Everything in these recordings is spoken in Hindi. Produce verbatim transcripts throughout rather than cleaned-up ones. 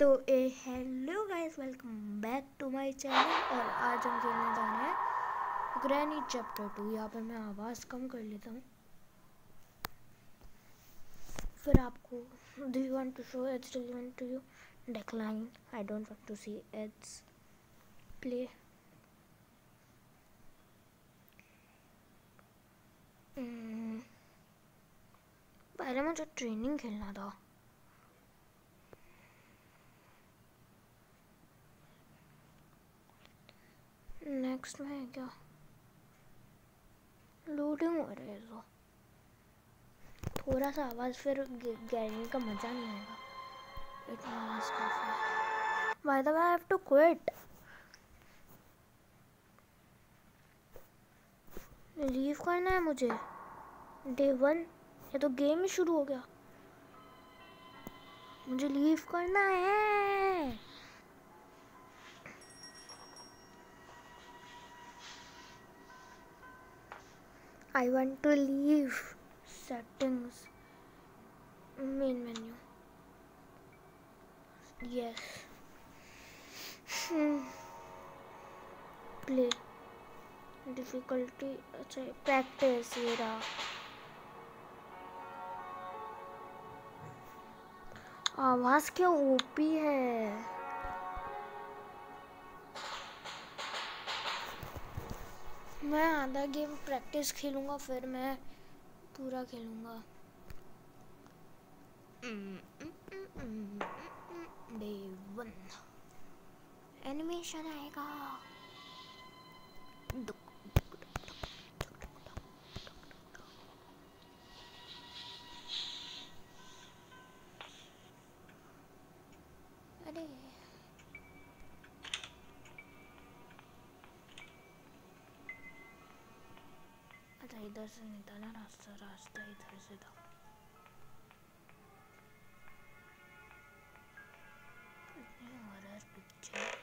तो uh hello guys, welcome back to my channel. और आज हम खेलने जा रहे हैं ग्रैनी चैप्टर टू। यहाँ पर मैं आवाज़ कम कर लेता हूँ। फिर आपको do you want to show ads relevant to you? Decline, I don't want to see ads. Play. पहले मुझे ट्रेनिंग खेलना था। नेक्स्ट में है क्या? लोडिंग हो रहा है तो थोड़ा सा आवाज़, फिर गैरिंग का मज़ा नहीं आएगा। इतना काफ़ी। By the way, I have to quit. Leave करना है मुझे। डे वन, ये तो गेम ही शुरू हो गया। मुझे लीव करना है। I want to leave. Settings, main menu, yes, play, difficulty, अच्छा प्रैक्टिस। ये रहा। आवाज़ क्या ओपी है। मैं आधा गेम प्रैक्टिस खेलूंगा, फिर मैं पूरा खेलूंगा। डे वन एनिमेशन आएगा। अरे अच्छा, इधर से नहीं था ना रास्ता। रास्ता इधर से था। पिक्चर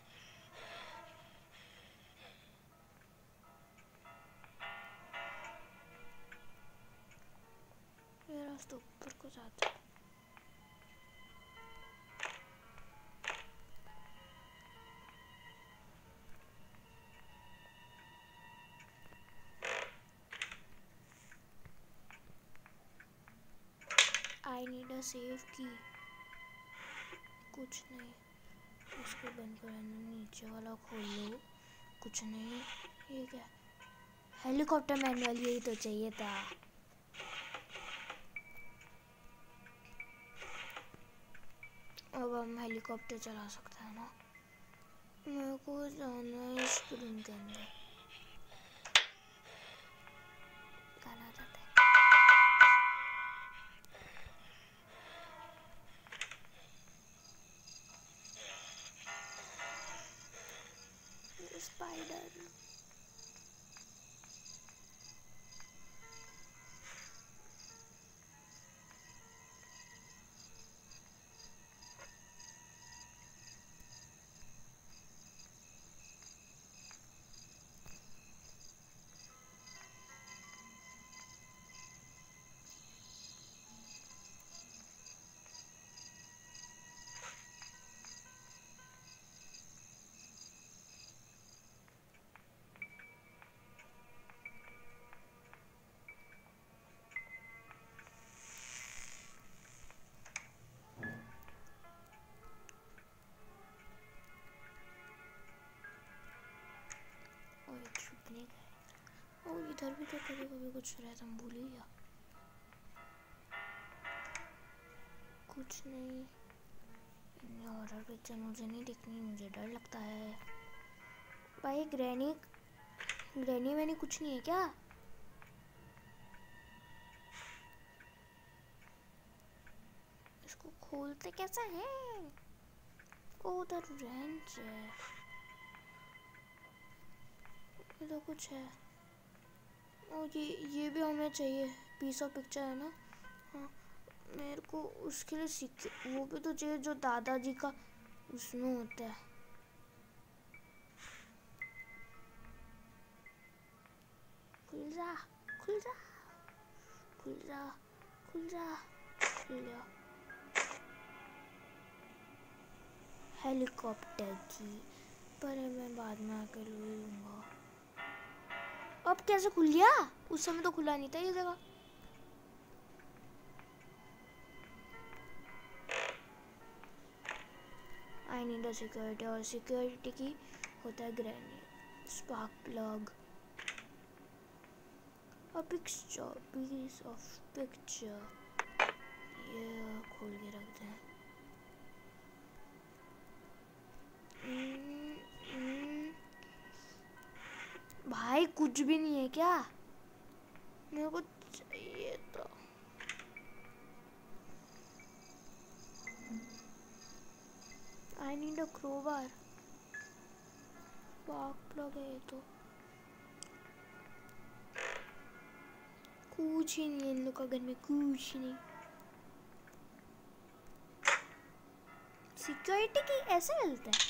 ये रास्ता ऊपर को जाता है। आई नीड अ सेफ की। कुछ नहीं, इसको बंद कर देना। नीचे वाला खोल लो। कुछ नहीं। ये क्या? हेलीकॉप्टर मैनुअल, यही तो चाहिए था। अब हम हेलीकॉप्टर चला सकते हैं ना। मेरे को जाना है स्क्रीन के अंदर। गाना जाता है। स्पाइडर। ओ, इधर भी तो कभी कभी कुछ रहता, हम भूल ही गया। कुछ नहीं। हॉरर पिक्चर मुझे नहीं देखनी, मुझे डर लगता है भाई। ग्रैनी ग्रैनी मैंने कुछ नहीं है क्या? इसको खोलते कैसे हैं? ओ, उधर रेंच है। इधर कुछ है। ओ, ये ये भी हमें चाहिए। पीस ऑफ पिक्चर है ना। हाँ, मेरे को उसके लिए सीख वो भी तो चाहिए जो दादाजी का उसमें होता है। खुल जा, खुल जा, खुल जा, खुल जा, खुल जा। हेलीकॉप्टर की, पर मैं बाद में आके ले लूँगा। अब कैसे खुल गया? उस समय तो खुला नहीं था ये जगह। आई नीड अ सिक्योरिटी, और सिक्योरिटी की होता है grenade, spark plug, a picture, piece of picture. ये खोल के रखते हैं। हम्म, हम्म। भाई कुछ भी नहीं है क्या? मेरे को चाहिए तो I need a crowbar, spark plug है ये तो। कुछ ही नहीं है इन लोग का घर में, कुछ नहीं। सिक्योरिटी की ऐसे मिलता है?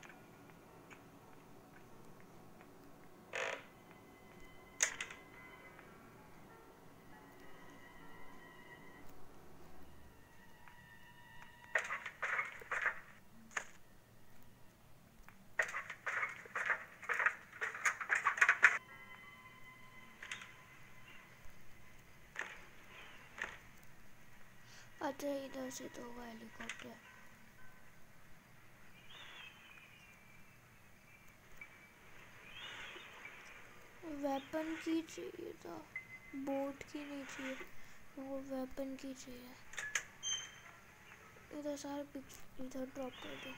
अच्छा इधर से तो होगा हेलीकॉप्टर। वेपन की चाहिए था, बोट की नहीं चाहिए, वो वेपन की चाहिए। इधर सारे पिक इधर ड्रॉप कर दो।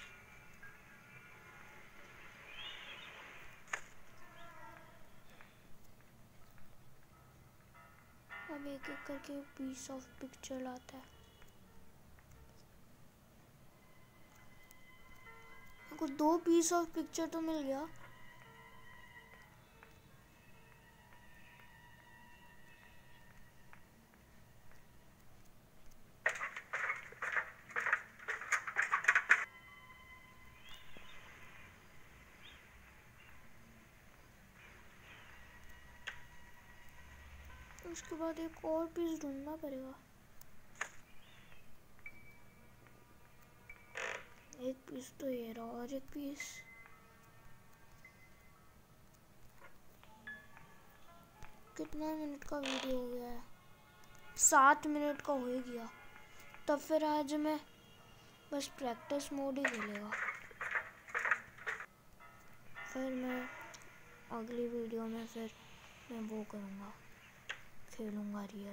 अब एक एक करके पीस ऑफ पिक्चर लाता है। को दो पीस ऑफ पिक्चर तो मिल गया। उसके बाद एक और पीस ढूंढना पड़ेगा। एक पीस तो ये रहा, और एक पीस। कितना मिनट का वीडियो हो गया है? सात मिनट का हो गया। तब फिर आज मैं बस प्रैक्टिस मोड ही खेलेगा। फिर मैं अगली वीडियो में फिर मैं वो करूँगा, खेलूँगा रियल।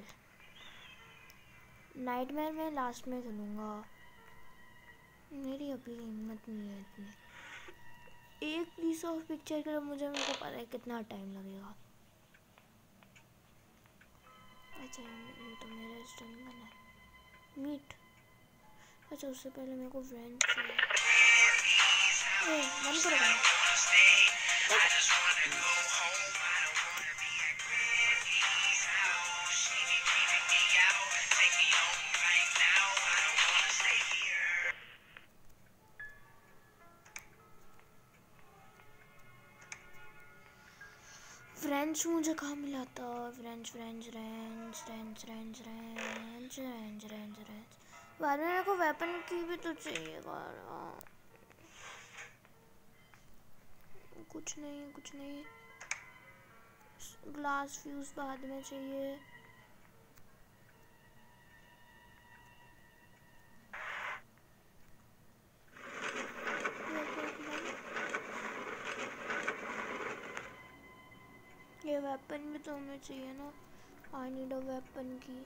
नाइटमेयर में लास्ट में खेलूँगा। मेरी अभी हिम्मत नहीं है इतनी। एक पीस ऑफ पिक्चर के लिए मुझे मेरे को पता है कितना टाइम लगेगा। अच्छा ये तो मेरा स्टन बना है मीट। अच्छा उससे पहले मेरे को फ्रेंच चाहिए। मन करेगा फ्रेंच। मुझे कहाँ मिला था French? French range range range range range range range. बाद में मेरे को वेपन की भी तो चाहिए। कुछ नहीं कुछ नहीं। ग्लास फ्यूज बाद में चाहिए। ये वेपन भी तो हमें चाहिए ना। आई नीड अ वेपन की।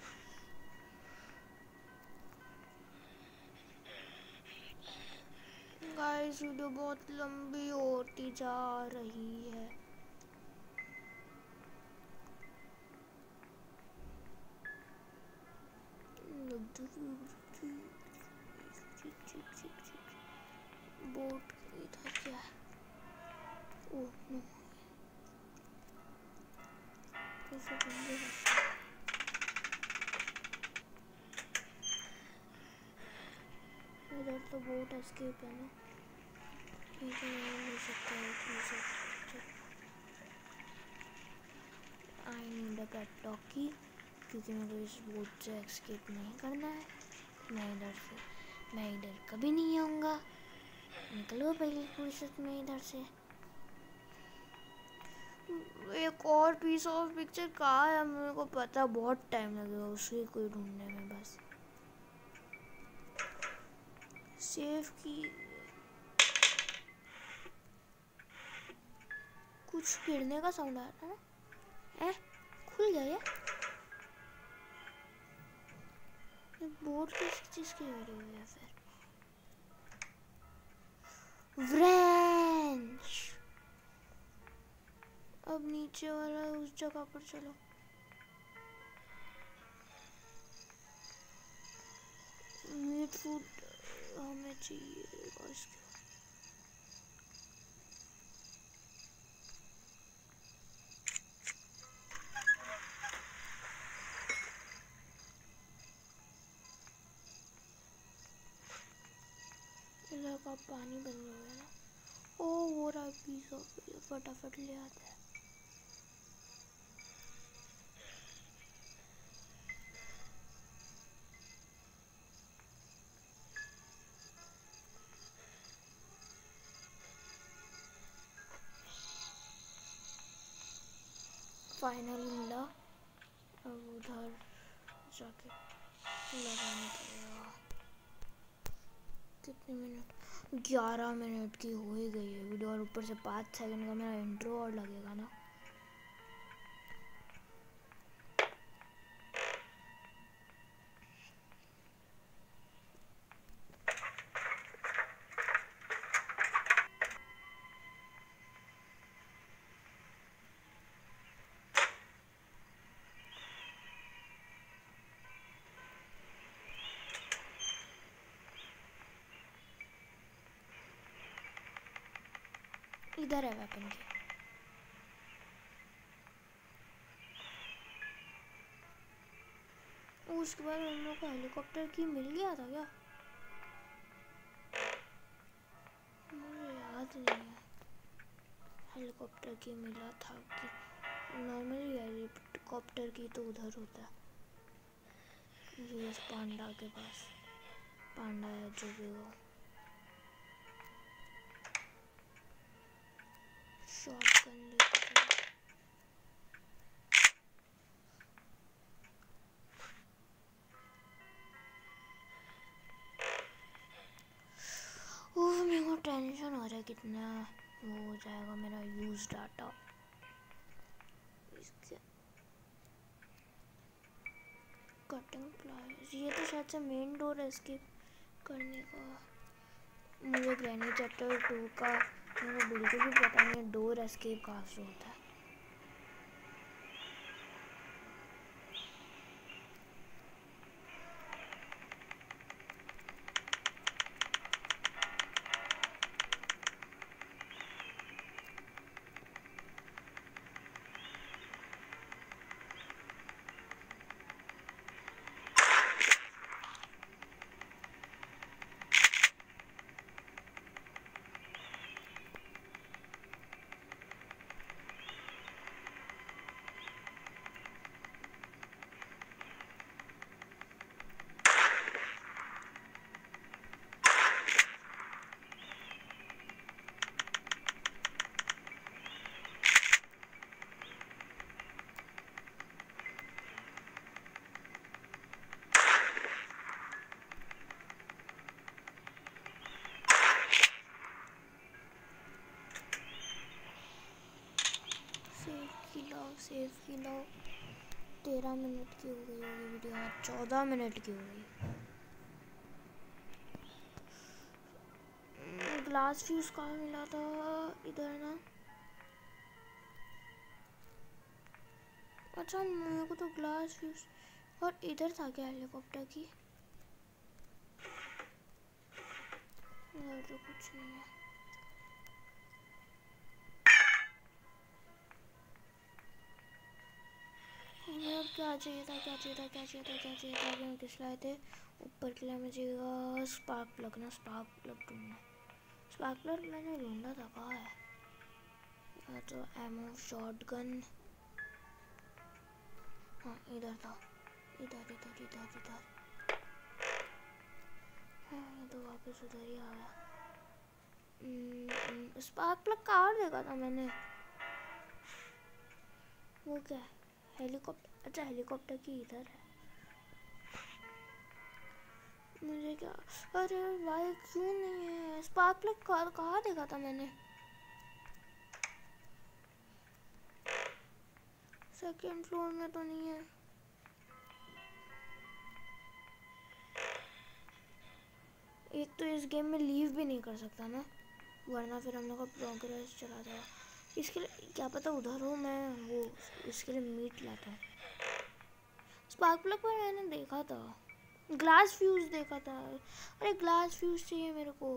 गाइस वीडियो बहुत लंबी होती जा रही है। बोट इधर क्या है? ओह नो, कैसे बंदे हैं? इधर तो बोट एस्केप है ना, ये तो नहीं हो सकता है। आई नीड अ पेट डॉगी, क्योंकि मेरे को इस बोट से एस्केप नहीं करना है। मैं इधर से मैं इधर कभी नहीं आऊँगा, निकलो पहले फुर्सत में इधर से। एक और पीस ऑफ पिक्चर कहाँ है? मेरे को पता, बहुत टाइम लगेगा उसे कोई ढूंढने में। बस सेव की कुछ गिरने का साउंड आ रहा है ना? ए, खुल गया ये? बोर्ड किसी चीज की गिरी हुई है फिर? व्रेंच। अब नीचे वाला उस जगह पर चलो। मीट फूड हमें चाहिए इसके। का पानी बन गया है ना। ओ वो रहा पीस ऑफ, फटाफट ले आते हैं। फाइनली मिला। अब उधर जाके लगाने पड़ेगा। कितने मिनट? ग्यारह मिनट की हो ही गई है वीडियो, और ऊपर से पाँच सेकंड का मेरा इंट्रो और लगेगा ना। इधर है वेपन की। उसके बाद हम लोग को हेलीकॉप्टर की मिल गया था क्या? मुझे याद नहीं है हेलीकॉप्टर की मिला था कि नॉर्मली हेलीकॉप्टर की तो उधर होता है, यूएस पांडा के पास। पांडा है जो भी हो। शॉटगन लेके चलो। ओह मेरे को टेंशन हो रहा है कितना वो हो जाएगा मेरा यूज डाटा। इसके कटिंग प्लायर्स, ये तो शायद से मेन डोर एस्केप करने का। मुझे ग्रैनी चैप्टर टू का मुझे बिल्कुल भी पता नहीं है डोर एस्केप कहाँ से होता है। सेव की लो। तेरह मिनट की हो गई होगी वीडियो, चौदह मिनट की हो गई। ग्लास फ्यूज कहाँ मिला था? इधर ना। अच्छा मेरे को तो ग्लास फ्यूज और इधर था क्या हेलीकॉप्टर की? इधर तो कुछ नहीं है। हमें क्या चाहिए था क्या चाहिए था क्या चाहिए था क्या चाहिए था हमें किस लाए थे? ऊपर के लिए हमें चाहिए स्पार्क प्लग ना। स्पार्क प्लग ढूंढना। स्पार्क प्लग मैंने ढूंढा था, कहाँ है? या तो एमओ शॉटगन, हाँ इधर था। इधर इधर इधर इधर हाँ ये तो वापस उधर ही आ गया। स्पार्क प्लग कहाँ देखा था मैंने? वो क्या है? हेलीकॉप्टर। अच्छा हेलीकॉप्टर की इधर है। मुझे क्या, अरे भाई क्यों नहीं है स्पार्क प्लग? कहाँ कहाँ देखा था मैंने? सेकेंड फ्लोर में तो नहीं है। एक तो इस गेम में लीव भी नहीं कर सकता ना, वरना फिर हम लोग का प्रोग्रेस चला जाएगा। इसके लिए क्या पता उधर हो, मैं वो इसके लिए मीट लाता हूँ। स्पार्क प्लग पर मैंने देखा था, ग्लास फ्यूज देखा था। अरे ग्लास फ्यूज चाहिए मेरे को।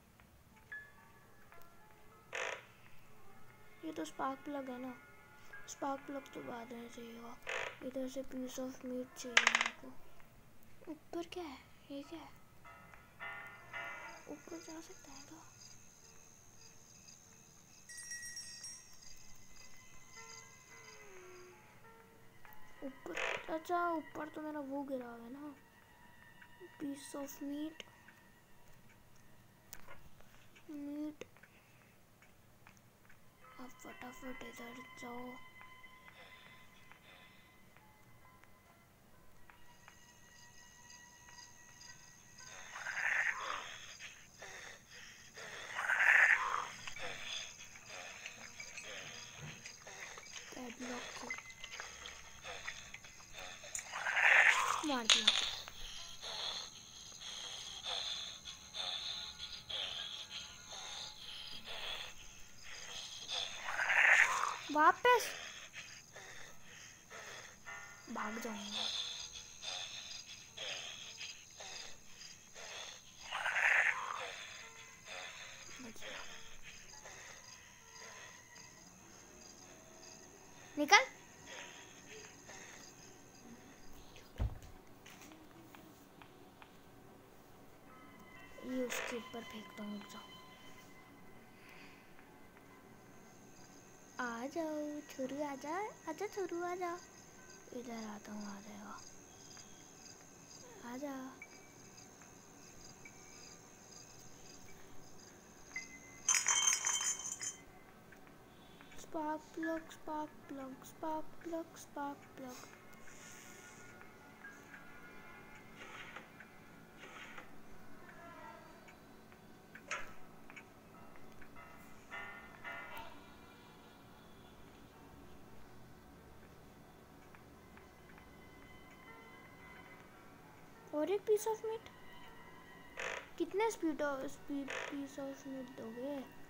ये तो स्पार्क प्लग है ना, स्पार्क प्लग तो बाद में चाहिएगा। इधर से पीस ऑफ मीट चाहिए मेरे को। ऊपर क्या है? ये क्या है? ऊपर जा सकता है क्या? ऊपर, अच्छा ऊपर तो मेरा वो गिरा हुआ है ना, पीस ऑफ मीट। मीट अब फटाफट इधर जाओ। मार दिया। वापस भाग जाऊंगा। निकल। ये उसके ऊपर फेंकता हूँ। जाओ आ जाओ छोरू, आ जा, आजा छोरू आ जा। इधर आता हूँ, आ जाएगा। आ जा। Spark plug, spark plug, spark plug, spark plug. और एक पीस ऑफ मीट। कितने स्पीड पीस ऑफ मीट दोगे?